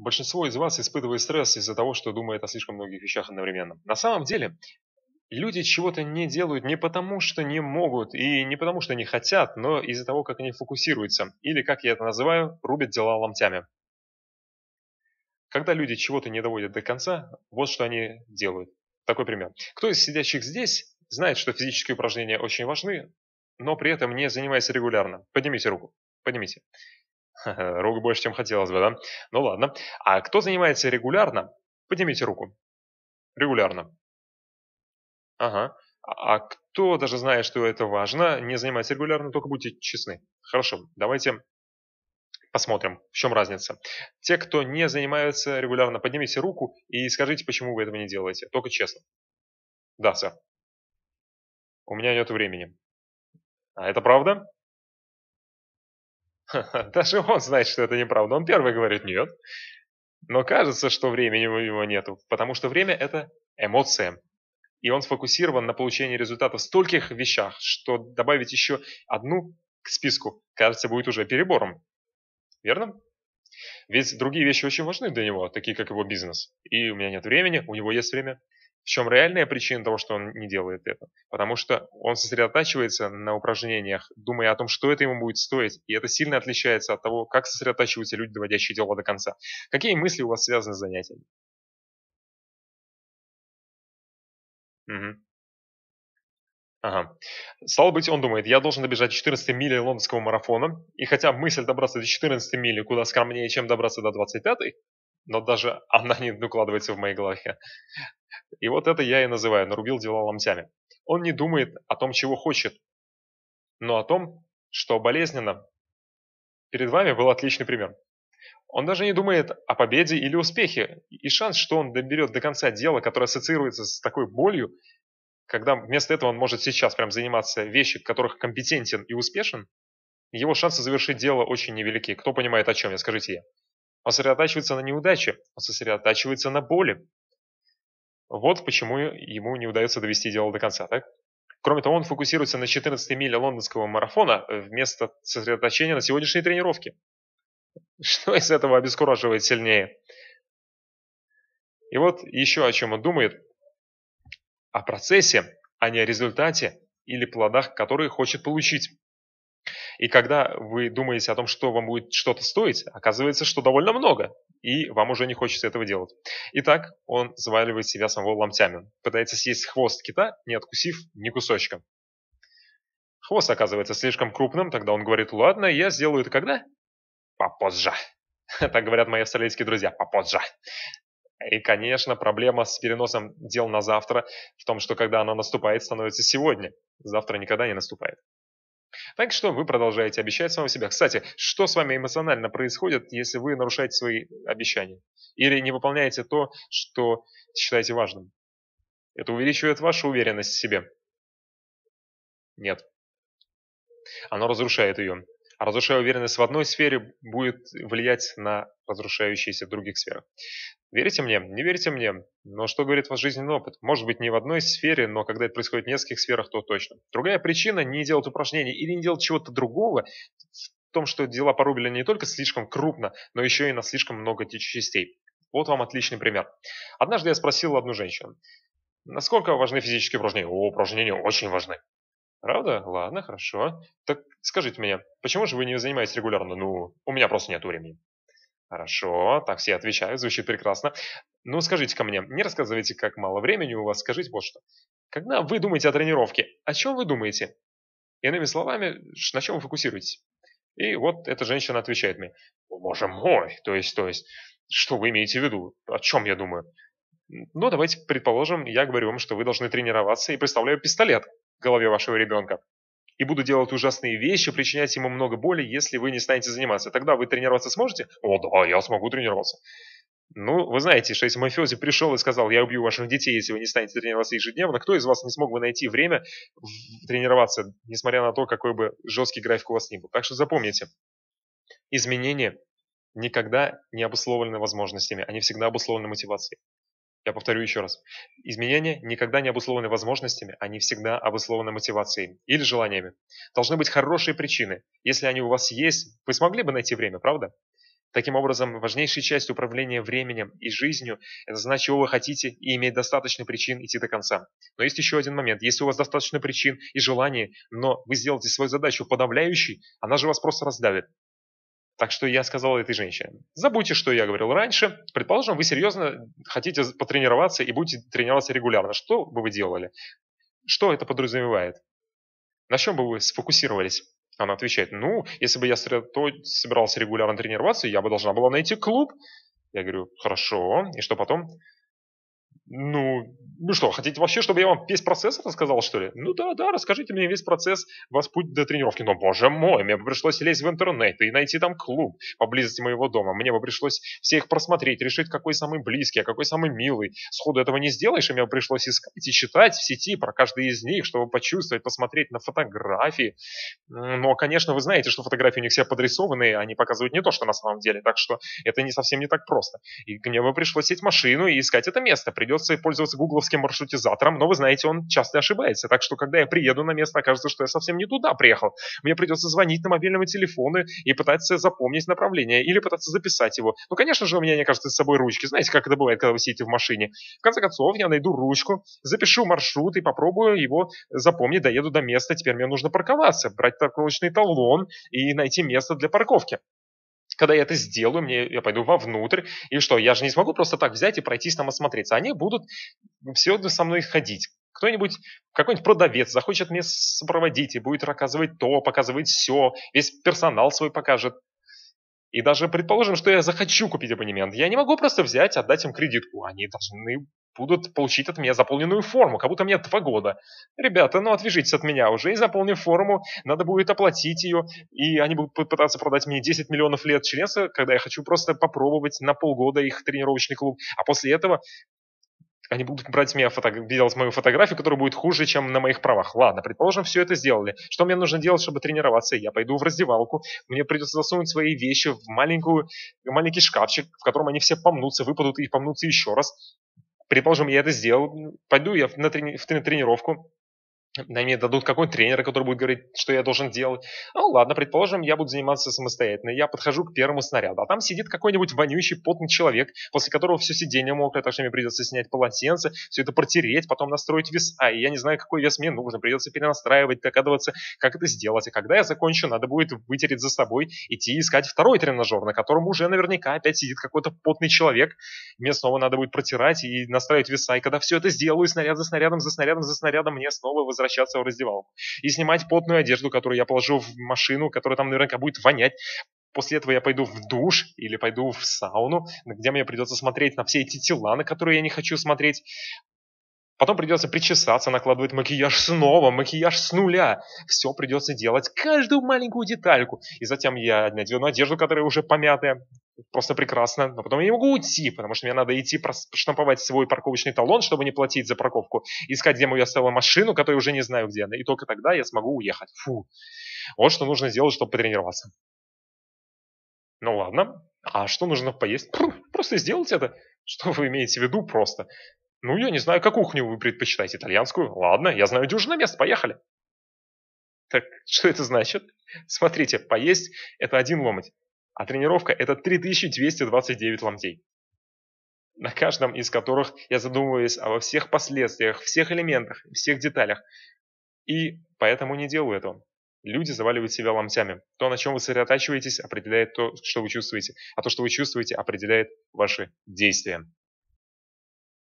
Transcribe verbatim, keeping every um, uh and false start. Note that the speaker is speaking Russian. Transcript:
Большинство из вас испытывает стресс из-за того, что думает о слишком многих вещах одновременно. На самом деле, люди чего-то не делают не потому, что не могут, и не потому, что не хотят, но из-за того, как они фокусируются, или, как я это называю, рубят дела ломтями. Когда люди чего-то не доводят до конца, вот что они делают. Такой пример. Кто из сидящих здесь знает, что физические упражнения очень важны, но при этом не занимается регулярно? Поднимите руку. Поднимите. Рук больше, чем хотелось бы, да? Ну ладно. А кто занимается регулярно? Поднимите руку. Регулярно. Ага. А кто, даже зная, что это важно, не занимается регулярно, только будьте честны. Хорошо, давайте посмотрим, в чем разница. Те, кто не занимаются регулярно, поднимите руку и скажите, почему вы этого не делаете. Только честно. Да, сэр. У меня нет времени. А это правда? Даже он знает, что это неправда. Он первый говорит нет. Но кажется, что времени у него нету, потому что время – это эмоция. И он сфокусирован на получении результатов в стольких вещах, что добавить еще одну к списку, кажется, будет уже перебором. Верно? Ведь другие вещи очень важны для него, такие как его бизнес. И у меня нет времени, у него есть время. В чем реальная причина того, что он не делает это? Потому что он сосредотачивается на упражнениях, думая о том, что это ему будет стоить. И это сильно отличается от того, как сосредотачиваются люди, доводящие дело до конца. Какие мысли у вас связаны с занятиями? Угу. Ага. Стало быть, он думает, я должен добежать четырнадцатой мили лондонского марафона, и хотя мысль добраться до четырнадцатой мили куда скромнее, чем добраться до двадцать пятой, но даже она не укладывается в моей голове. И вот это я и называю, нарубил дела ломтями. Он не думает о том, чего хочет, но о том, что болезненно. Перед вами был отличный пример. Он даже не думает о победе или успехе, и шанс, что он доберет до конца дело, которое ассоциируется с такой болью, когда вместо этого он может сейчас прям заниматься вещью, в которых компетентен и успешен, его шансы завершить дело очень невелики. Кто понимает, о чем я, скажите я. Он сосредотачивается на неудаче, он сосредотачивается на боли. Вот почему ему не удается довести дело до конца, так? Кроме того, он фокусируется на четырнадцатой миле лондонского марафона вместо сосредоточения на сегодняшней тренировке. Что из этого обескураживает сильнее? И вот еще о чем он думает. О процессе, а не о результате или плодах, которые хочет получить. И когда вы думаете о том, что вам будет что-то стоить, оказывается, что довольно много, и вам уже не хочется этого делать. Итак, он заваливает себя самого ломтями, пытается съесть хвост кита, не откусив ни кусочка. Хвост оказывается слишком крупным, тогда он говорит, ладно, я сделаю это когда? Попозже. Так говорят мои австралийские друзья, попозже. И, конечно, проблема с переносом дел на завтра в том, что когда оно наступает, становится сегодня. Завтра никогда не наступает. Так что вы продолжаете обещать самому себя. Кстати, что с вами эмоционально происходит, если вы нарушаете свои обещания? Или не выполняете то, что считаете важным? Это увеличивает вашу уверенность в себе? Нет. Оно разрушает ее. А разрушая уверенность в одной сфере, будет влиять на разрушающиеся в других сферах. Верите мне? Не верите мне? Но что говорит ваш жизненный опыт? Может быть, не в одной сфере, но когда это происходит в нескольких сферах, то точно. Другая причина не делать упражнений или не делать чего-то другого в том, что дела порубили не только слишком крупно, но еще и на слишком много частей. Вот вам отличный пример. Однажды я спросил одну женщину, насколько важны физические упражнения? О, упражнения очень важны. Правда? Ладно, хорошо. Так скажите мне, почему же вы не занимаетесь регулярно? Ну, у меня просто нет времени. Хорошо, так все отвечают, звучит прекрасно. Ну, скажите-ка мне, не рассказывайте, как мало времени у вас, скажите вот что. Когда вы думаете о тренировке, о чем вы думаете? Иными словами, на чем вы фокусируетесь? И вот эта женщина отвечает мне, боже мой, то есть, то есть, что вы имеете в виду? О чем я думаю? Ну, давайте предположим, я говорю вам, что вы должны тренироваться и представляю пистолет в голове вашего ребенка. И буду делать ужасные вещи, причинять ему много боли, если вы не станете заниматься. Тогда вы тренироваться сможете? О, да, я смогу тренироваться. Ну, вы знаете, что если мафиози пришел и сказал, я убью ваших детей, если вы не станете тренироваться ежедневно, кто из вас не смог бы найти время тренироваться, несмотря на то, какой бы жесткий график у вас ни был? Так что запомните, изменения никогда не обусловлены возможностями, они всегда обусловлены мотивацией. Я повторю еще раз. Изменения никогда не обусловлены возможностями, они всегда обусловлены мотивацией или желаниями. Должны быть хорошие причины. Если они у вас есть, вы смогли бы найти время, правда? Таким образом, важнейшая часть управления временем и жизнью – это знать, чего вы хотите, и иметь достаточно причин идти до конца. Но есть еще один момент. Если у вас достаточно причин и желаний, но вы сделаете свою задачу подавляющей, она же вас просто раздавит. Так что я сказал этой женщине: забудьте, что я говорил раньше. Предположим, вы серьезно хотите потренироваться и будете тренироваться регулярно. Что бы вы делали? Что это подразумевает? На чем бы вы сфокусировались? Она отвечает: ну, если бы я собирался регулярно тренироваться, я бы должна была найти клуб. Я говорю: хорошо, и что потом? Ну, ну что, хотите вообще, чтобы я вам весь процесс рассказал, что ли? Ну да, да, расскажите мне весь процесс, вас путь до тренировки. Но, боже мой, мне бы пришлось лезть в интернет и найти там клуб поблизости моего дома. Мне бы пришлось все их просмотреть, решить, какой самый близкий, а какой самый милый. Сходу этого не сделаешь, и мне бы пришлось искать и читать в сети про каждый из них, чтобы почувствовать, посмотреть на фотографии. Но, конечно, вы знаете, что фотографии у них все подрисованы, они показывают не то, что на самом деле. Так что это не совсем не так просто. И мне бы пришлось сесть в машину и искать это место. Придется пользоваться гугловским маршрутизатором, но вы знаете, он часто ошибается. Так что, когда я приеду на место, окажется, что я совсем не туда приехал. Мне придется звонить на мобильному телефону и пытаться запомнить направление или пытаться записать его. Ну, конечно же, у меня не кажется с собой ручки. Знаете, как это бывает, когда вы сидите в машине. В конце концов, я найду ручку, запишу маршрут и попробую его запомнить, доеду до места. Теперь мне нужно парковаться, брать парковочный талон и найти место для парковки. Когда я это сделаю, мне, я пойду вовнутрь, и что, я же не смогу просто так взять и пройтись там осмотреться. Они будут все со мной ходить. Кто-нибудь, какой-нибудь продавец захочет меня сопроводить и будет рассказывать то, показывать все, весь персонал свой покажет. И даже предположим, что я захочу купить абонемент, я не могу просто взять, отдать им кредитку. Они должны будут получить от меня заполненную форму, как будто мне два года. Ребята, ну отвяжитесь от меня уже и заполнив форму, надо будет оплатить ее, и они будут пытаться продать мне десять миллионов лет членства, когда я хочу просто попробовать на полгода их тренировочный клуб, а после этого они будут брать меня, фото... делать мою фотографию, которая будет хуже, чем на моих правах. Ладно, предположим, все это сделали. Что мне нужно делать, чтобы тренироваться? Я пойду в раздевалку, мне придется засунуть свои вещи в маленькую, маленький шкафчик, в котором они все помнутся, выпадут и помнутся еще раз. Предположим, я это сделал, пойду я на, трени... в тренировку, мне дадут какой-нибудь тренер, который будет говорить, что я должен делать. Ну ладно, предположим, я буду заниматься самостоятельно. Я подхожу к первому снаряду, а там сидит какой-нибудь вонючий, потный человек, после которого все сиденье мокрое, так что мне придется снять полотенце, все это протереть, потом настроить веса. И я не знаю, какой вес мне нужен, придется перенастраивать, догадываться, как это сделать. И когда я закончу, надо будет вытереть за собой, идти искать второй тренажер, на котором уже наверняка опять сидит какой-то потный человек. Мне снова надо будет протирать и настраивать веса. И когда все это сделаю, снаряд за снарядом, за снарядом, за снарядом, мне снова возвращаться возвращаться в раздевалку. И снимать потную одежду, которую я положу в машину, которая там наверняка будет вонять. После этого я пойду в душ или пойду в сауну, где мне придется смотреть на все эти тела, на которые я не хочу смотреть. Потом придется причесаться, накладывать макияж снова, макияж с нуля. Все придется делать, каждую маленькую детальку. И затем я надену одежду, которая уже помятая. Просто прекрасно. Но потом я не могу уйти, потому что мне надо идти штамповать свой парковочный талон, чтобы не платить за парковку. Искать, где мою оставила машину, которую уже не знаю где она. И только тогда я смогу уехать. Фу. Вот что нужно сделать, чтобы потренироваться. Ну ладно. А что нужно поесть? Просто сделать это. Что вы имеете в виду просто? Ну, я не знаю, какую кухню вы предпочитаете. Итальянскую? Ладно, я знаю дюжину мест, поехали. Так, что это значит? Смотрите, поесть – это один ломоть, а тренировка – это три тысячи двести двадцать девять ломтей. На каждом из которых я задумываюсь обо всех последствиях, всех элементах, всех деталях. И поэтому не делаю этого. Люди заваливают себя ломтями. То, на чем вы сосредотачиваетесь, определяет то, что вы чувствуете. А то, что вы чувствуете, определяет ваши действия.